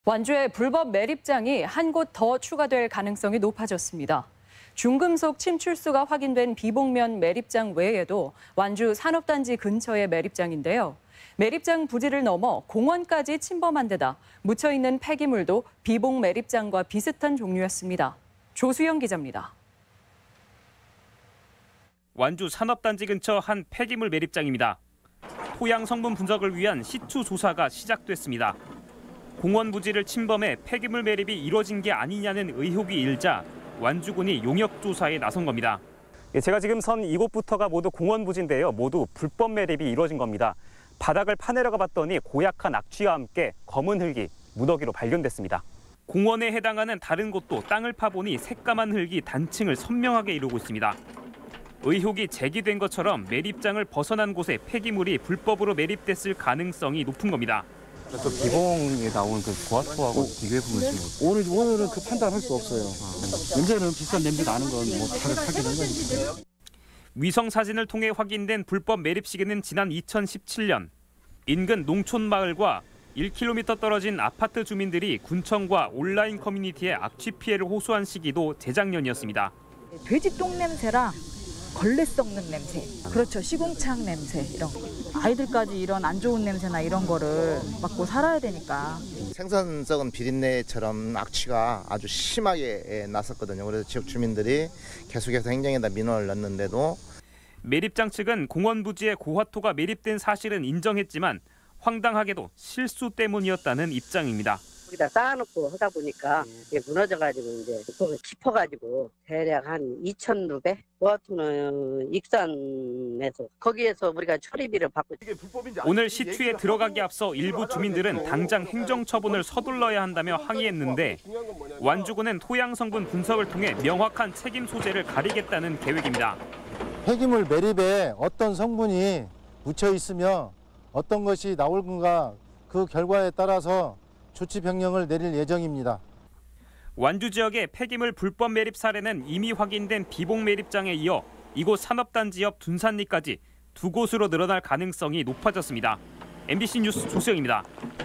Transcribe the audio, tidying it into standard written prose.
완주의 불법 매립장이 한 곳 더 추가될 가능성이 높아졌습니다. 중금속 침출수가 확인된 비봉면 매립장 외에도 완주 산업단지 근처의 매립장인데요. 매립장 부지를 넘어 공원까지 침범한 데다 묻혀있는 폐기물도 비봉 매립장과 비슷한 종류였습니다. 조수영 기자입니다. 완주 산업단지 근처 한 폐기물 매립장입니다. 토양 성분 분석을 위한 시추 조사가 시작됐습니다. 공원 부지를 침범해 폐기물 매립이 이뤄진 게 아니냐는 의혹이 일자 완주군이 용역 조사에 나선 겁니다. 제가 지금 선 이곳부터가 모두 공원 부지인데요. 모두 불법 매립이 이뤄진 겁니다. 바닥을 파내려가 봤더니 고약한 악취와 함께 검은 흙이 무더기로 발견됐습니다. 공원에 해당하는 다른 곳도 땅을 파보니 새까만 흙이 단층을 선명하게 이루고 있습니다. 의혹이 제기된 것처럼 매립장을 벗어난 곳에 폐기물이 불법으로 매립됐을 가능성이 높은 겁니다. 또 비봉에 나오는 그 고압토하고 비교해보면 오늘은 그 판단할 수 없어요. 냄새는 비싼 냄새 나는 건 뭐 다를 확인한 거니까. 위성 사진을 통해 확인된 불법 매립 시기는 지난 2017년. 인근 농촌 마을과 1km 떨어진 아파트 주민들이 군청과 온라인 커뮤니티에 악취 피해를 호소한 시기도 재작년이었습니다. 돼지 똥 냄새랑 걸레 썩는 냄새, 그렇죠, 시궁창 냄새 이런 아이들까지 이런 안 좋은 냄새나 이런 거를 맡고 살아야 되니까. 생선 썩은 비린내처럼 악취가 아주 심하게 났었거든요. 그래서 지역 주민들이 계속해서 행정에다 민원을 넣었는데도 매립장 측은 공원 부지에 고화토가 매립된 사실은 인정했지만 황당하게도 실수 때문이었다는 입장입니다. 여기다 쌓아놓고 하다 보니까 이게 무너져가지고 이제 뚜껑을 짚어가지고 대략 한 2,000루베? 고아토는 익산에서 거기에서 우리가 처리비를 받고. 오늘 시추에 들어가기 앞서 일부 주민들은 당장 행정처분을 서둘러야 한다며 항의했는데 완주군은 토양 성분 분석을 통해 명확한 책임 소재를 가리겠다는 계획입니다. 폐기물 매립에 어떤 성분이 묻혀 있으며 어떤 것이 나올 건가 그 결과에 따라서 조치 변경을 내릴 예정입니다. 완주 지역의 폐기물 불법 매립 사례는 이미 확인된 비봉 매립장에 이어 이곳 산업단지 옆 둔산리까지 두 곳으로 늘어날 가능성이 높아졌습니다. MBC 뉴스 조수영입니다.